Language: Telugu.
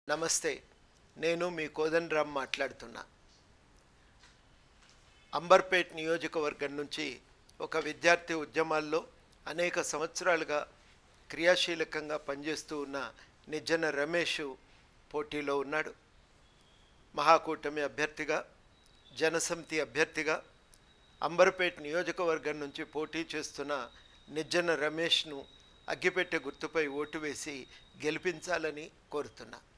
నమస్తే, నేను మీ కోదండరామ్ మాట్లాడుతున్నా. అంబర్పేట్ నియోజకవర్గం నుంచి ఒక విద్యార్థి ఉద్యమాల్లో అనేక సంవత్సరాలుగా క్రియాశీలకంగా పనిచేస్తూ ఉన్న నిజ్జన రమేష్ పోటీలో ఉన్నాడు. మహాకూటమి అభ్యర్థిగా, జనసమితి అభ్యర్థిగా అంబర్పేట్ నియోజకవర్గం నుంచి పోటీ చేస్తున్న నిజ్జన రమేష్ను అగ్గిపెట్టె గుర్తుపై ఓటు వేసి గెలిపించాలని కోరుతున్నా.